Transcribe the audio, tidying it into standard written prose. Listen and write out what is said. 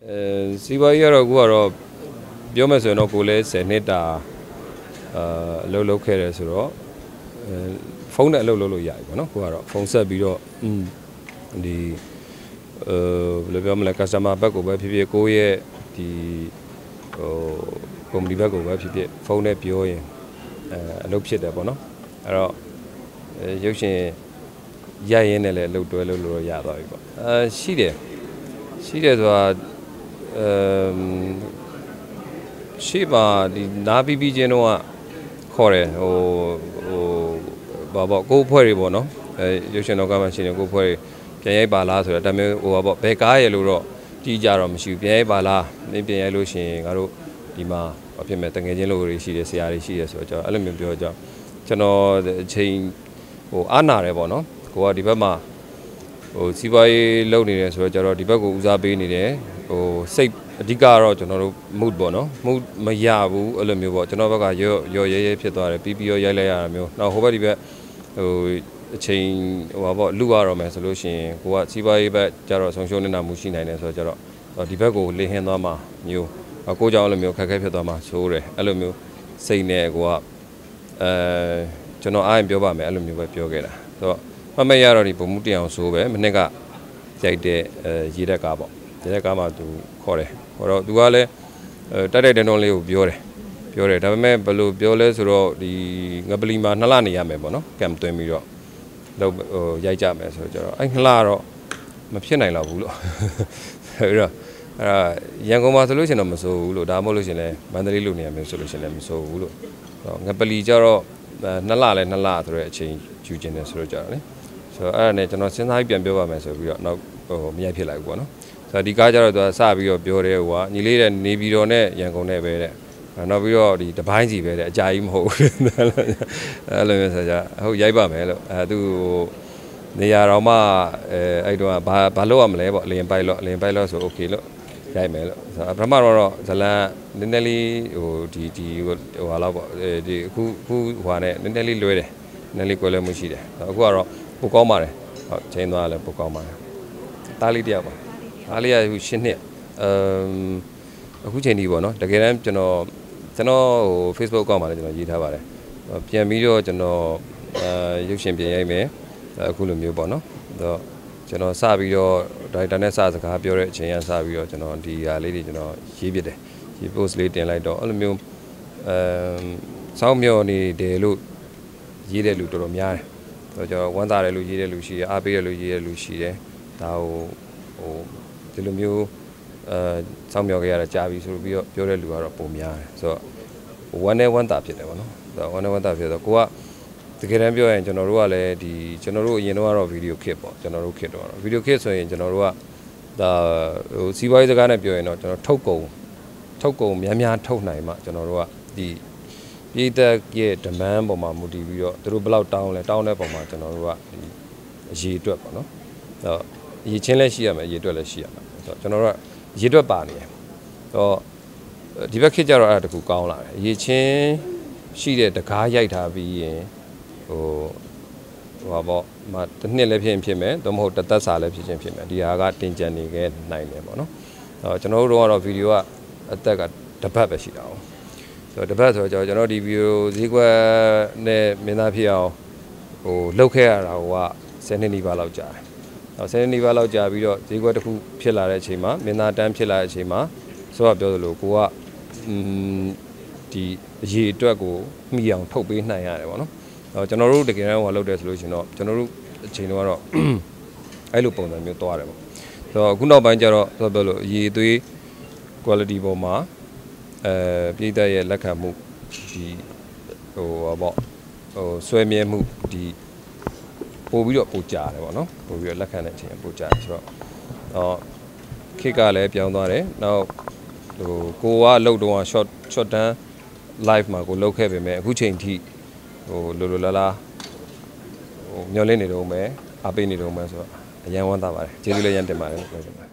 စီးပွားရေးကတော့အခုကတော့ပြောမယ်ဆိုရင်တော့ကိုလည်း10နှစ်တာအလုပ်လုပ်ခဲ့တယ်ဆိုတော့ဖုန်းနဲ့အလုပ်လုပ်လို့ရတယ်ပေါ့နော်ကိုကတော့ဖုန်းဆက်ပြီးတော့ဒီဘယ်လိုပြောမလဲ customer ဘက်ကိုပဲဖြစ်ဖြစ်ကိုရဲ့ဒီကုမ္ပဏီဘက်ကိုပဲဖြစ်ဖြစ်ဖုန်းနဲ့ပြောရင်အလုပ်ဖြစ်တယ်ပေါ့နော်အဲ့တော့ရုပ်ရှင်ရရင်းနဲ့လည်းအလုပ်တွဲလို့ရသွားပြီပေါ့ရှိတယ်ဆိုတာရှေ့မှာဒီနားပြီးချင်းတော့ခေါ်တယ်ဘာပေါ့ကိုဖွဲ့တွေပေါ့နော်ရုပ်ရှင်တော့ကမှရှိနေကိုဖွဲ့တွေပြန်ရိုက်ပါလားဆိုတော့ဒါမျိုးပေါ့ဘယ်ကားရလို့တော့ကြည့်ကြတော့မရှိဘူးပြန်ရိုက်ပါလားမင်းပြန်ရိုက်လို့ရှိရင်ငါတို့ဒီမှာဘာဖြစ်မဲ့တငယ်ချင်းလူတွေရှိတယ်ဆရာတွေရှိတယ်ဆိုတော့အဲ့လိုမျိုးပြောကြကျွန်တော်အချိန်အားနာတယ်ပေါ့နော်ကိုကဒီဘက်မှာစီးပွားရေးလုပ်နေတယ်ဆိုတော့ကျတော့ဒီဘက်ကိုဦးစားပေးနေတယ်စိတ်အဓိကတော့ကျွန်တော်တို့ mood ပေါ့နော် mood မရဘူးအဲ့လိုမျိုးပေါ့ကျွန်တော်ဘက်ကရောရဲဖြစ်သွားတယ်ပြီးရိုက်လိုက်ရတာမျိုးနောက်ဟိုဘက်ဒီဘက်အချိန်ပေါ့လူရတော့မယ်ဆိုလို့ရှိရင်ကိုကစီးပွားရေးဘက်ကျတော့ဆုံးရှုံးနေတာမှုရှိနိုင်တယ်ဆိုတော့ကျတော့ဒီဘက်ကိုလင်းဟင်းသွားမှာမျိုးကိုကြောင့်အဲ့လိုမျိုးခက်ခဲဖြစ်သွားမှာဆိုးတယ်အဲ့လိုမျိုးစိတ်နဲ့ကိုကကျွန်တော်အားရင်ပြောပါမယ်အဲ့လိုမျိုးပဲပြောခဲ့တာဆိုတော့မရတော့ဒီပုံမှုတရားအောင်ဆိုပဲမနေ့ကရိုက်တဲ့ရေတက်ကားပေါ့ရေတက်ကားမှာသူခေါ်တယ်တော့သူကလည်းတက်တဲ့တန်းတော်လေးကိုပြောတယ်ဒါပေမဲ့ဘယ်လိုပြောလဲဆိုတော့ဒီငပလီမှာ2လနေရမယ်ပေါ့နော်ကမ်သွင်းပြီးတော့လောက်ရိုက်ကြမယ်ဆိုတော့ကျတော့အဲ့2လတော့မဖြစ်နိုင်တော့ဘူးလို့အဲ့တော့ရန်ကုန်မှာဆိုလို့ရှိရင်တော့မစိုးဘူးလို့ဒါမှမဟုတ်လို့ရှိရင်လည်းမန္တလေးလိုနေရမယ်ဆိုလို့ရှိရင်လည်းမစိုးဘူးလို့ငပလီကျတော့2လလဲ2လဆိုတော့အချိန်ယူကျင်တယ်ဆိုတော့ကြတော့လေဆိုတော့အဲ့ဒါနဲ့ကျွန်တော်စဉ်းစားပြီးပြန်ပြောပါမယ်ဆိုပြီးတော့နောက်မရိုက်ဖြစ်လိုက်ဘူးပေါ့နော်ဆိုတော့ဒီကားကျတော့သူကစပြီးတော့ပြောတယ်ဟိုကညီလေးတဲ့နေပြည်တော်နဲ့ရန်ကုန်နဲ့ပဲတဲ့နောက်ပြီးတော့ဒီတပိုင်းစီပဲတဲ့အကြာကြီးမဟုတ်ဘူးအဲ့လိုမျိုးဆိုကြဟုတ်ရိုက်ပါမယ်လို့သူနေရာတော်မှအဲ့တော့ဘာလုပ်ရမလဲပေါ့လေရင်ပိုက်လို့ဆိုโอเคလို့ရိုက်မယ်လို့ဆိုတော့ပထမတော့ဇလန်နည်းနည်းလေးဒီဟာလောက်ပေါ့ဒီအခုဟိုနဲ့နည်းနည်းလေးလွဲတယ်နည်းနည်းလေးကွဲလွဲမှုရှိတယ်အခုကတော့ပိုကောင်းပါတယ်ဟုတ်ချိန်သွားလည်းပိုကောင်းပါတယ်တားလေးတယောက်ပါအားလေးကအခု10နှစ်အခုချိန်ဒီပေါ့နော်တကယ်တမ်းကျွန်တော်Facebook အကောင့်မှာလည်းကျွန်တော်ရေးထားပါတယ်ပြန်ပြီးတော့ကျွန်တော်ရုပ်ရှင်ပြင်ရိုက်မယ်အခုလိုမျိုးပေါ့နော်ကျွန်တော်စပြီးတော့ဒါရိုက်တာနဲ့စကားပြောတဲ့အချိန်ကစပြီးတော့ကျွန်တော်ဒီဟာလေးတွေကျွန်တော်ရေးပြတယ်ရေး post လေးတင်လိုက်တော့အဲ့လိုမျိုးစောင်းမျောနေတယ်လို့ရေးတဲ့လူတော်တော်များတယ်ကျွန်တော်ဝမ်းသာတယ်လို့ရေးတဲ့လူရှိတယ်အားပေးတယ်လို့ရေးတဲ့လူရှိတယ်ဒါဒီလိုမျိုးစောင်းမျောခဲ့ရတာကြားပြီဆိုပြီးတော့ပြောတဲ့လူကတော့ပုံများတယ်ဆိုတော့ဝမ်းနဲ့ဝမ်းသာဖြစ်တယ်ပေါ့နော်ဆိုတော့ဝမ်းနဲ့ဝမ်းသာဖြစ်တော့ကိုကတကယ်တမ်းပြောရင်ကျွန်တော်တို့ကလည်းဒီကျွန်တော်တို့အရင်တော့ဗီဒီယိုခစ်ပေါ့ကျွန်တော်တို့ခစ်တော့ဗီဒီယိုခစ်ဆိုရင်ကျွန်တော်တို့ကဒါစီးပွားရေးစကားနဲ့ပြောရင်တော့ကျွန်တော်ထုတ်ကုန်များထုတ်နိုင်မှကျွန်တော်တို့ကဒီပြည်သက်ရဲ့ demand ပေါ်မှာမူတည်ပြီးတော့သူတို့ဘယ်လောက်တောင်းတဲ့ပုံမှာကျွန်တော်တို့ကဒီအရေးအတွက်ပေါ့နော်အရေးချင်းလည်းရှိရမယ်အရေးအတွက်လည်းရှိရမယ်ဆိုတော့ကျွန်တော်တို့ကရေးအတွက်ပါနေတယ်တော့ဒီဘက်ခေတ်ကျတော့အဲ့ဒါတခုကောင်းလာတယ်ရေးချင်းရှိတဲ့တကားရိုက်ထားပြီးရင်ဟိုပေါ့တစ်နှစ်လည်းဖြစ်မယ်သို့မဟုတ်တစ်သက်စာလည်းဖြစ်မယ်ဒီဟာကတင်ကြံနေခဲ့နိုင်တယ်ပေါ့နော်ကျွန်တော်တို့ကတော့ဗီဒီယိုကအသက်ကတစ်ပတ်ပဲရှိတာအောင်ဆိုတော့တစ်ပတ်ဆိုတော့ကျွန်တော်ဒီဗီဒီယိုဈေးကွက်နဲ့မင်းသားဖြစ်အောင်လှုပ်ခဲ့ရတာက10နှစ်နီးပါးလောက်ကြာတယ်10နှစ်နီးပါးလောက်ကြာပြီးတော့ဈေးကွက်တစ်ခုဖြစ်လာတဲ့အချိန်မှာမင်းသားတန်းဖြစ်လာတဲ့အချိန်မှာဆိုတော့ပြောသလိုကိုကဒီအရေးအတွက်ကိုမှီအောင်ထုတ်ပေးနိုင်ရတယ်ပေါ့နော်ကျွန်တော်တို့တကယ်တမ်းဟိုလုပ်တယ်ဆိုလို့ရှင်တော့ကျွန်တော်တို့အချိန်တော့အဲ့လိုပုံစံမျိုးသွားတယ်ပေါ့ဆိုတော့အခုနောက်ပိုင်းကျတော့ဆိုပြောလို့အရေးသွေး quality ပေါ်မှာပြည်သက်ရဲ့လက်ခံမှုဒီပေါ့ဆွဲမြဲမှုဒီပို့ပြီးတော့ပို့ကြတယ်ပေါ့နော်ပို့ပြီးတော့လက်ခံတဲ့အချိန်ပို့ကြတယ်ဆိုတော့ခေတ်ကလည်းပြောင်းသွားတယ်နောက်ကိုကလှုပ်တော့ short term live မှာကိုလှုပ်ခဲ့ပေမဲ့အခုချိန်ထိလိုလာမျောလင်းနေတော့မယ်အားပေးနေတော့မယ်ဆိုတော့အရန်ဝမ်းသာပါတယ်ကျေးဇူးလည်းရန်တင်ပါတယ်